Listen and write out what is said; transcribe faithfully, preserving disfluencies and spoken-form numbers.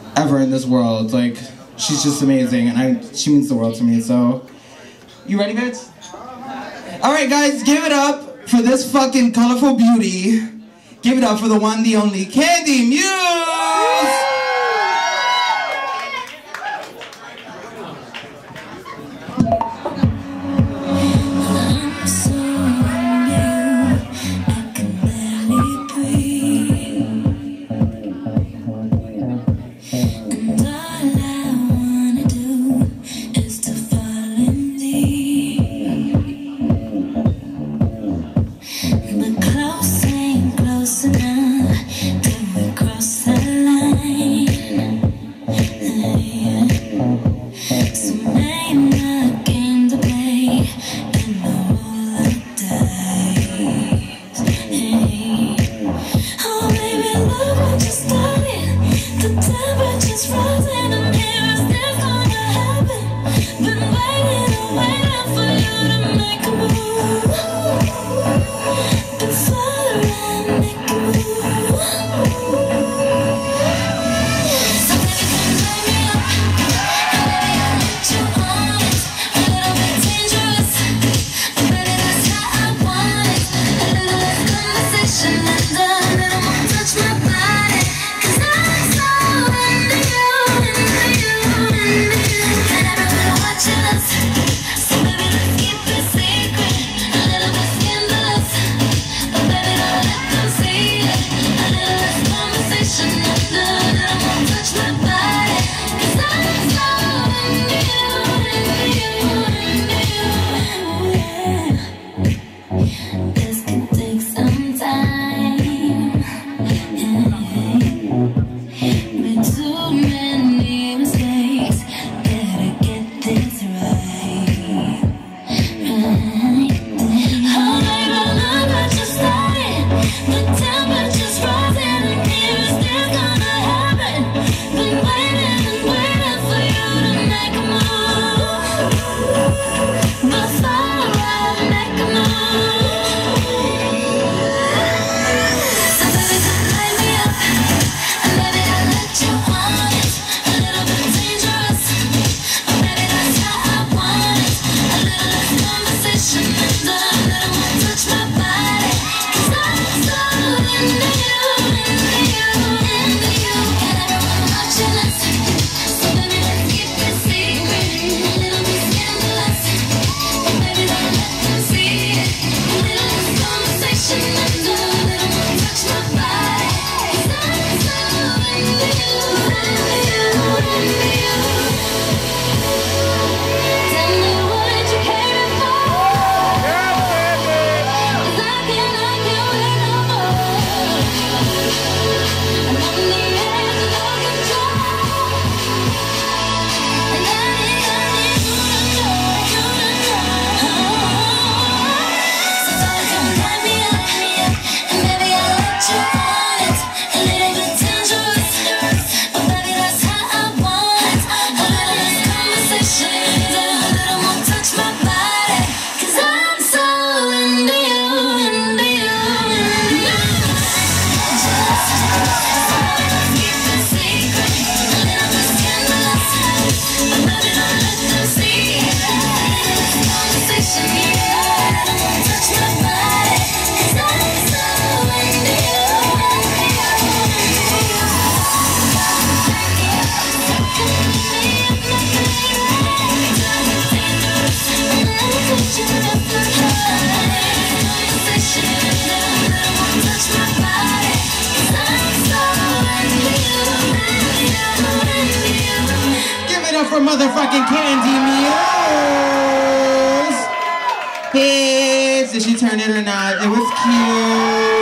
ever in this world. Like, she's just amazing, and I she means the world to me, so. You ready, bitch? Alright, guys, give it up for this fucking colorful beauty. Give it up for the one, the only, Kandy Muse! For motherfucking Kandy Muse. Bitch, did she turn it or not? It was cute.